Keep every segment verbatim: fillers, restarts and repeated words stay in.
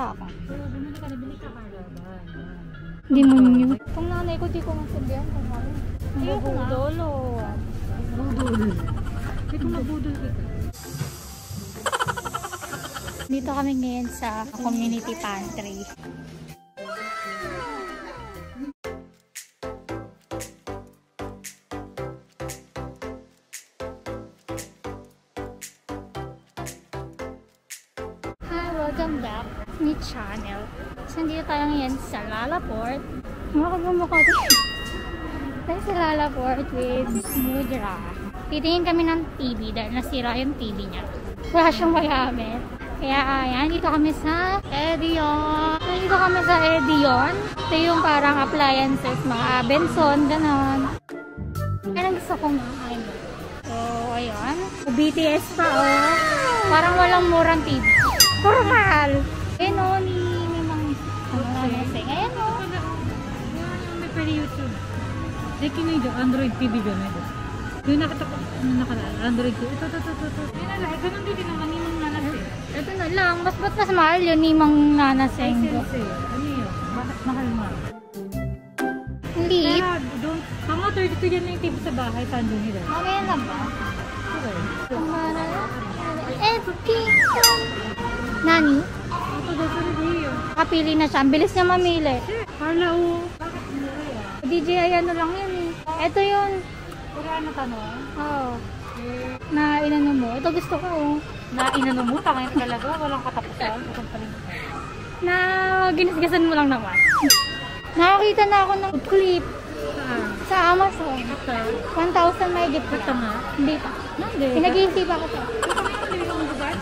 ako. Oo, bumili ka, nabili ka kalaban. Demonyo. Itong nanay ko, di ko masabihan kung ano. Mabudol o... Budol. Di ko mabudol kita. Dito kami ngayon sa community pantry. Hi, welcome back to my channel. So, dito tayo ngayon sa Lalaport. Makakagumukha ko. Tayo sa Lalaport with Mudra. Titingin kami ng T V dahil nasira yung T V niya. Wala siyang magamit. Kaya ayan, dito kami sa Edion. So, dito kami sa Edion. Ito yung parang appliances, mga Benson, ganon. Kaya gusto kong makain. So, ayun. B T S pa, oh. Parang walang murang T V. Puro mahal. Ayun, oh, ni Nimang. Ayun, oh. May pwede YouTube. Like yun yung Android T V gano'n. Yung nakita ko, ano nakalala? Android T V. Ito, ito, ito, ito. Yun na lang. Ganun din naman yung nanas eh. Ito na lang. Mas ba't mas mahal yun ni Mang Nanaseng? Ay, sensei. Ano yun? Bakit mahal-mahal? Liit. Mga thirty-two yan na yung T V sa bahay. Tando nila. Mamaya na ba? Okay. Eh, Nani? Ito daw sa review. Kapili na siya. Ang bilis niya mamili. Hala o. Bakit mura yan? D J I ano lang yan eh. Ito yun. Wala na tanong? Oo. Na inano mo. Ito gusto ko oh. Na inano mo? Tangin talaga. Walang katapusan. Na ginisgasan mo lang naman. Nakakita na ako ng clip. Saan? Sa Amazon. Ito? one thousand may gift Ito lang. nga? Hindi pa. Hindi. Pinag-iisipan ko ito. Ito kami yung bibili ko ng bugat?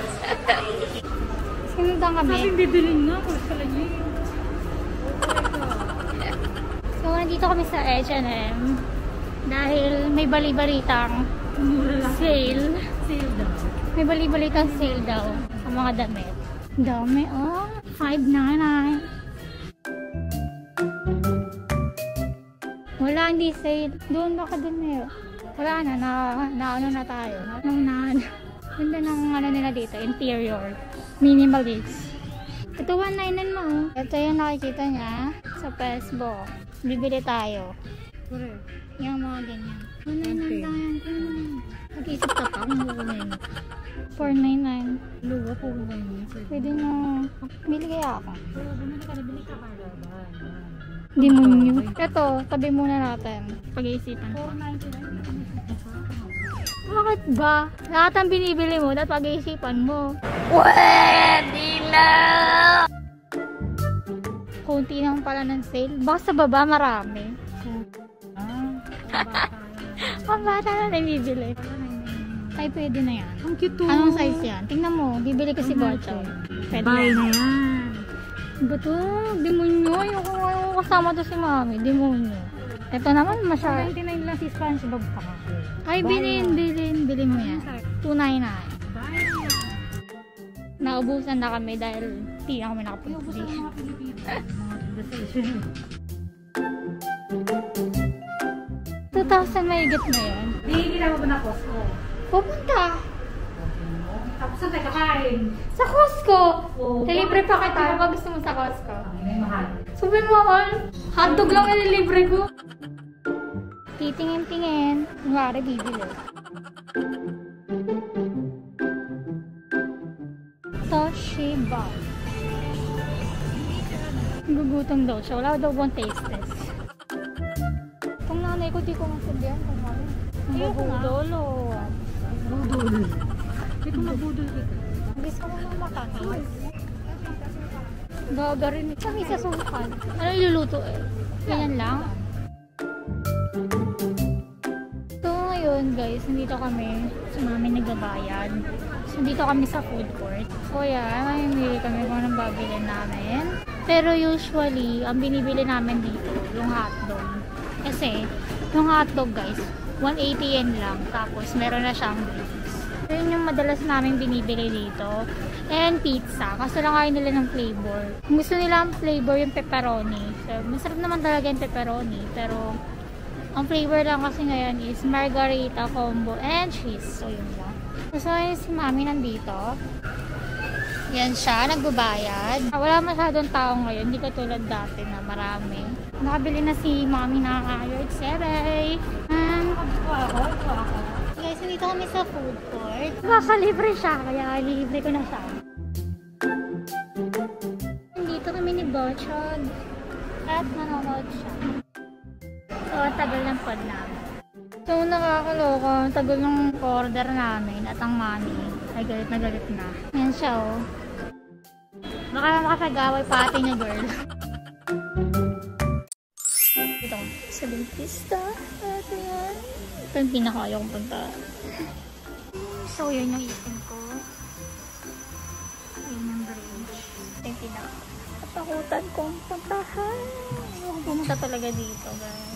Sinundan kami. Sabi bibilin na. Kung pala niya. So, nandito kami sa H and M. Dahil may bali-balitang sale. Sale daw. May bali-balitang sale daw sa mga damit. Dami, oh. five ninety-nine. Wala, hindi sale. Doon baka doon meron. Wala na, na, na ano na tayo. Nung na, ganda ng ano nila dito, interior. Minimalist. Ito one ninety-nine mo. Ito yung nakikita niya sa Facebook. Bibili tayo. Correct. Yung mga ganyan. one ninety-nine tayo. Mag-isip ka pa kung bukunin. four ninety-nine. Luwa po ngayon. Pwede na. Bili kaya ako. Oo, bumili ka, nabili ka kalaban. Demonyo. Ito, tabi muna natin. Pag-iisipan. four ninety-nine. Bakit ba? Lahat ang binibili mo, dapat pag-iisipan mo. Pwede na! Kunti naman pala ng sale. Baka sa baba marami. Ang bata na nabibili. Ay, pwede na yan. Ang cute to. Anong size yan? Tingnan mo, bibili ko si Bocho. Pwede Buy yan. na yan. Bato, demonyo. Ayoko ayoko kasama to si Mami. Demonyo. Ito naman masyado. ninety-nine lang si SpongeBob pa nga. Ay, bilhin, bilhin. Bilhin mo yan. two ninety-nine. Buy na. Naubusan na kami dahil hindi na kami nakapunti. Naubusan na mga Pilipinas. Mga conversation. two thousand mahigit na yan. Hihigila mo ba na Costco? Pupunta. Tapos saan tayo kakain? Sa Costco. Oh, Nilibre pa kita. Ano ba gusto mo sa Costco? Ang inay mahal. Sabi mo all. Hotdog lang yung nilibre ko. Titingin-tingin. Kunwari bibili. Toshiba. Gugutom daw siya. Wala daw bang taste test. Itong nanay ko, di ko masabihan kung ano. Mabudol o... Budol. Hindi ko mabudol kita. Gusto ko nang makakain. Gaga rin. Kami sa sulkan. Ano iluluto eh? Ganyan lang. So ngayon guys, nandito kami. Si Mami nagbabayad. So dito kami sa food court. So yan, mamimili kami kung anong babili namin. Pero usually, ang binibili namin dito, yung hotdog. Kasi, yung hotdog guys, one eighty yen lang. Tapos meron na siyang drinks. So yun yung madalas namin binibili dito. And pizza. Kaso lang ayaw nila ng flavor. Kung gusto nila ang flavor yung pepperoni. So masarap naman talaga yung pepperoni. Pero ang flavor lang kasi ngayon is margarita combo and cheese. So yun lang. So yun si Mami nandito. Yan siya, nagbabayad. Wala masyadong tao ngayon, hindi katulad dati na marami. Nakabili na si Mami na ayod, Seray. Ah, nakabuka ako, buka ako. Guys, dito kami sa food court. Nakakalibre siya, kaya libre ko na siya. Dito kami ni Bochog at nanonood siya. So, tagal ng pod namin. So, nakakaloka. Tagal ng order namin at ang Mami ay galit na galit na. Yan siya, oh. Baka makasagaway pati niya, girl. Ito, sa dentista. Ito yan. Ito yung pinakayaw kong punta. So, yun yung itin ko. Yun yung bridge. Ito yung pinakatakutan kong puntahan. Ayoko pumunta talaga dito, guys.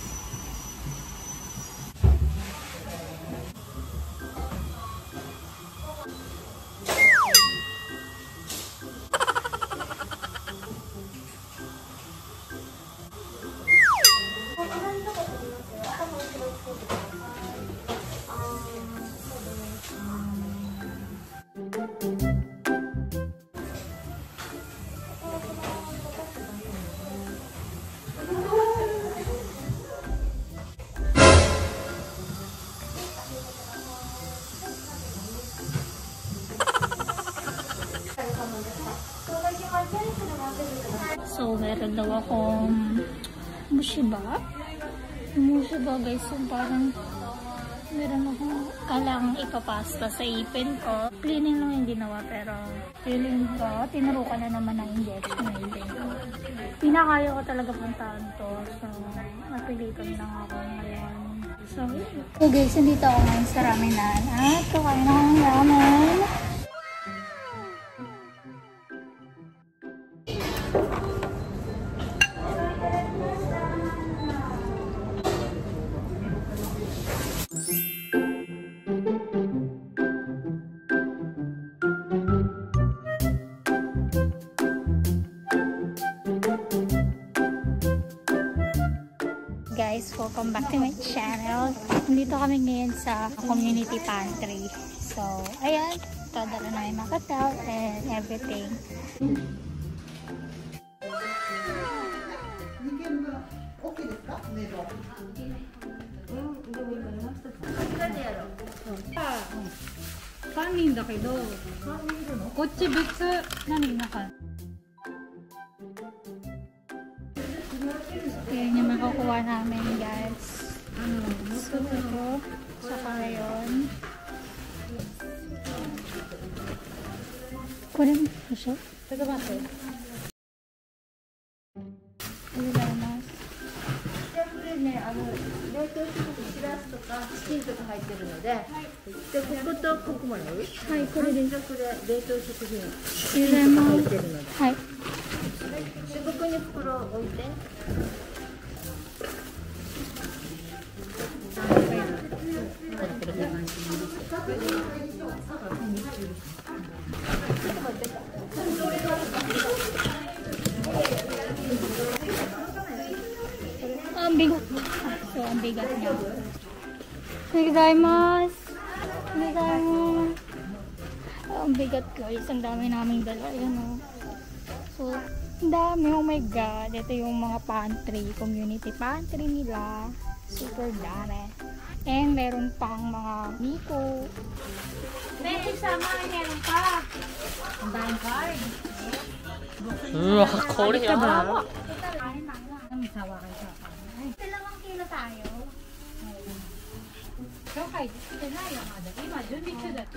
So, meron daw akong mushiba. Mushiba, guys, yung parang meron akong kailangang ipapasta sa ipin ko. Cleaning lang yung ginawa, pero feeling ko, tinurukan na naman ng injection na ipin ko. Pinakaya ko talaga puntaan to. So, napilitan lang ako ngayon. So, so guys, nandito ako ngayon sa ramenan. At kakain ako ng ramen. Guys, welcome back to my channel. Nandito kami ngayon sa community pantry. So, ayan, padala na yung makataw and everything. Kanin da kedo. Kochi betsu nani naka? Yan yung makukuha namin, guys. Ano? So, ito. Saka yun. Kunin mo siya? Taga ba ito? Ano ba mas? Siyempre ne, ano,冷凍食品しらすとかチキンとか入ってるので、でこことここもらう？はい、これでじゃこれ冷凍食品入れます。 入ってるので、 はい。 でここに袋を置いて。 Ang bigat. So, ang bigat niya. Nagdaimas. Nagdaimas. Ang bigat, guys. Ang dami naming dala. Ayan, oh. So, ang dami. Oh my God. Ito yung mga pantry. Community pantry nila. Super dami. And meron pang mga miko. May isama, meron pa. Ang dahil card. Uwa, kore ya. May sawa kayo sa akin. Dalawang kilo tayo. Okay, ito na yung ada. Ima, junbi ko dati.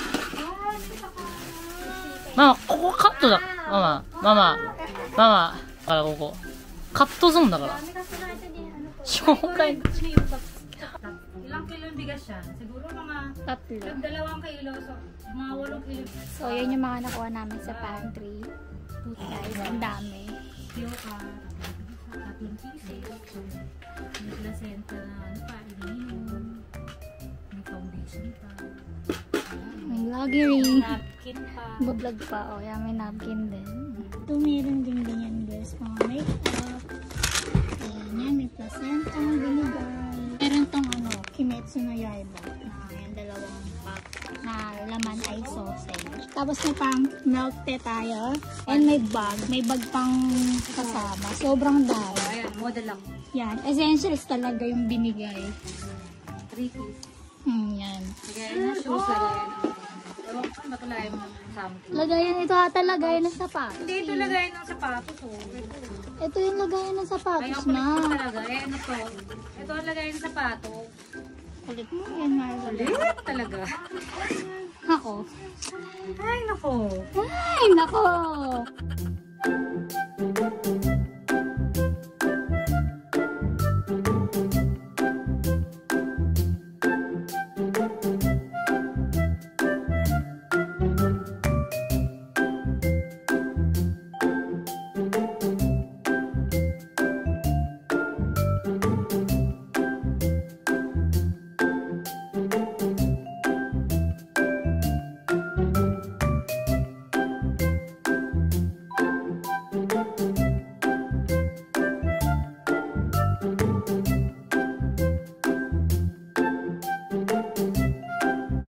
Mama, ここカットだ。ママ、ママ、ママ。だからここ。カットゾーンだから。紹介。 Ilang kilo yung bigas yan? Siguro mga Tatlo. dalawang kilo. So, mga walong kilo. So, yun yung mga nakuha namin sa pantry. Guys, ang dami. Yoka, tatlong pieces. May placenta na ano pa, ininom. May foundation pa. May lagi ring. Napkin pa. Bablog pa. O, yan, may napkin din. So, meron din ganyan, guys. Mga makeup. Ayan, yan. May placenta. Binigay. Meron tong ano, Kimetsu no Yaiba. Na yan, dalawang pack. Na laman ay sausage. Tapos, Tapos may pang milk tea tayo. And may bag. May bag pang kasama. Sobrang dami. Ayan, model lang. Yan. Essentials talaga yung binigay. three piece. Hmm, yan. Lagayan ng shoes, lagayan ng... Ewan ko, ano lagayan ng something. Lagayan ito ata lagayan ng sapatos. Hindi, ito lagayan ng sapatos, oh. Ito yung lagayan ng Ay, sapatos ang kulit mo na. talaga. Eh, ano to? Ito ang lagayan ng sapatos. Kulit mo yan, Marvel. Kulit talaga. Ako. Ay, nako. Ay, nako.